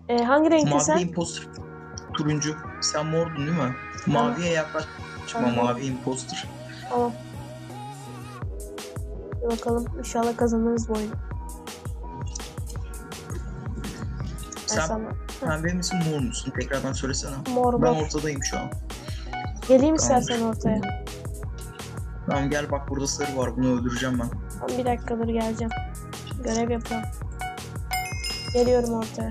Hangi renkte Mavi sen? imposter. Turuncu. Sen mordun değil mi? Tamam. Maviye yaklaşma. Tamam. Mavi imposter. Tamam. Bir bakalım. İnşallah kazanırız bu oyunu. Sen pembe misin mor musun? Tekrardan söylesene. Mor. Ben ortadayım şu an. Geleyim istersen ortaya. Tamam gel bak burada sarı var. Bunu öldüreceğim ben. Tamam, bir dakikadır geleceğim. Görev yapıyorum. Geliyorum ortaya.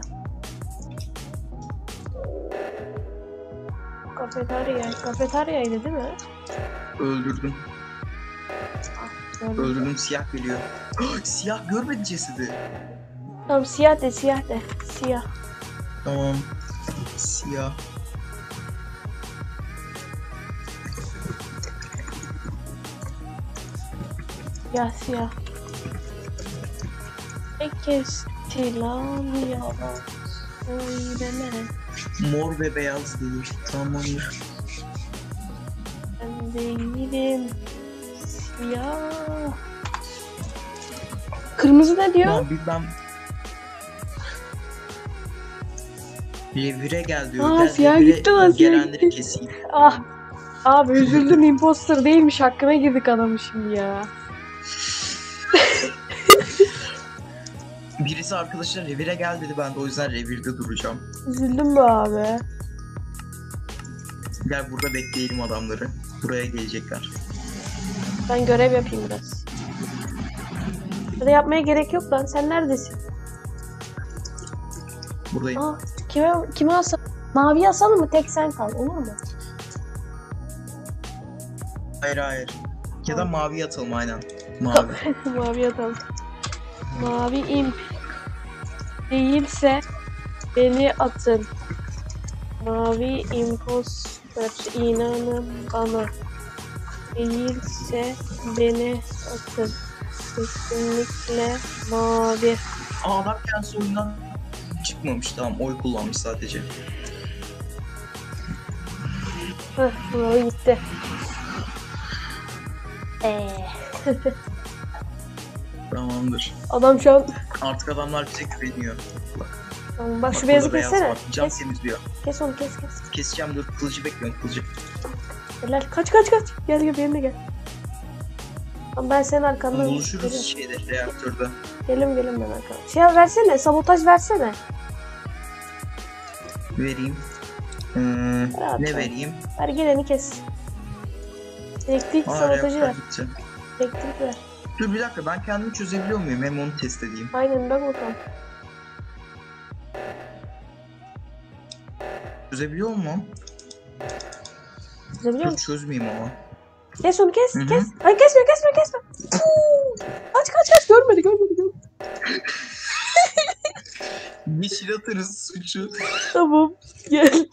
Kafeteryaydı değil mi? Öldürdüm. Gördüm. Öldürdüm, siyah geliyor. Siyah görmedi cesedi. Tamam, siyah de. Siyah. Tamam. Siyah. Siyah. Kestilan yalan söyleme. Mor ve beyaz değil. Tamamdır. Ben değilim. Siyah. Kırmızı ne diyor? Tamam ben... Revire gel diyor. Gel siyah revire gitti lan, siyah gelenleri gitti. keseyim. Abi üzüldüm, imposter değilmiş, hakkına girdik adamı şimdi ya. Birisi arkadaşlar revire gel dedi, ben de o yüzden revirde duracağım. Üzüldüm be abi. Gel burada bekleyelim adamları. Buraya gelecekler. Ben görev yapayım biraz. Ya da yapmaya gerek yok lan, sen neredesin? Buradayım. Kime asalım? Maviye asalım mı? Tek sen kal, olur mu? Hayır. Ya da mavi atalım aynen. Mavi. Mavi atalım. Mavi imp değilse beni atın. Mavi imposter, inanın bana. Değilse beni atın. Kesinlikle mavi. Adam kendisi oyundan çıkmamış, tamam, oy kullanmış sadece. Mavi gitti. Tamamdır. Adam şu an... Artık adamlar bize güveniyor. Bak şu beyazı burada beyaz kessene. var. Can temizliyor. Kes onu, kes. Keseceğim, dur, kılıcı bekliyorum, kılıcı. Helal. Kaç. Gel benimle gel. Tamam, ben senin arkandan Buluşuruz şeyde, reaktörde. Gelim ben arkandan. Şey versene, sabotaj versene. Vereyim. Ne vereyim? Ver, geleni kes. Elektrik sabotajı ver. Gideceğim. Elektrik ver. Dur bir dakika, ben kendimi çözebiliyor muyum? Hem onu test edeyim. Aynen, bak bakalım. Çözebiliyor mu? Çözebiliyor Dur musun? çözmeyeyim ama. Kes onu, kes. Hı-hı. Kes. Ay kesme. Kaç. Görmedi. Yeşil atarız suçu. Tamam. Gel.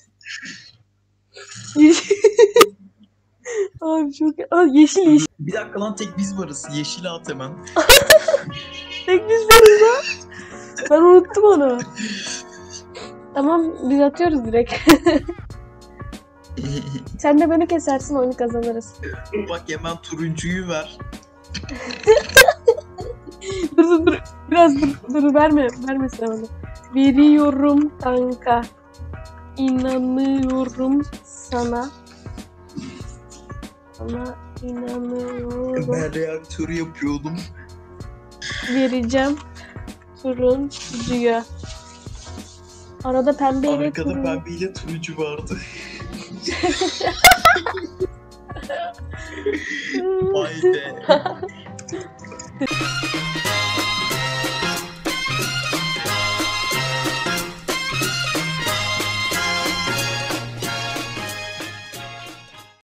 Abi çok... yeşil. Bir dakika lan, tek biz varız. Yeşil at hemen. Tek biz varız ha. Ben unuttum onu. Tamam, biz atıyoruz direkt. Sen de beni kesersin, oyunu kazanırız. Bak hemen turuncuyu ver. Dur. Biraz dur. Verme sen onu. Veriyorum kanka. İnanıyorum sana. Sana inanıyorum. Ben reaktörü yapıyordum. Vereceğim turuncuya. Arada pembeyle Arkada pembeyle turuncu vardı. Vay be.